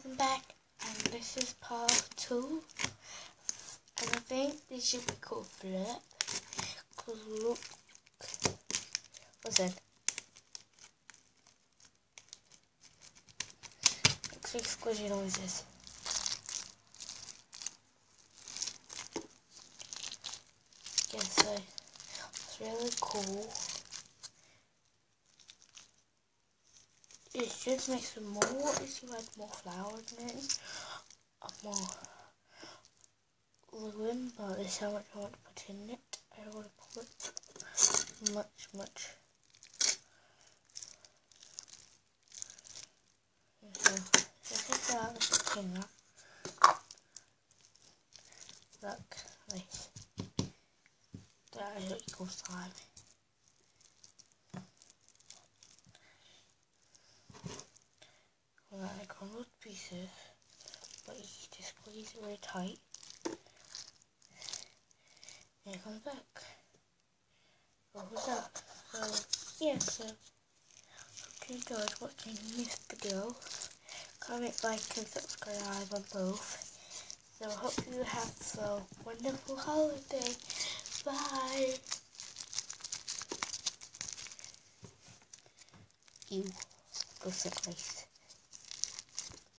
guys, I'm back, and this is part 2, and I think this should be called flurp, because look, listen, looks like squishy noises. Yeah, so it's really cool. It should make some more if you add more flowers in it, more glue, but this is how much I want to put in it. I don't want to put much. So take that out of the finger. Look, this. That is what you call slime. Like on those pieces, but you just squeeze it really tight. And it comes back. Rolls up. So yeah, so hope you guys watching this video. Comment, like and subscribe on both. So I hope you have a wonderful holiday. Bye. You go sit place.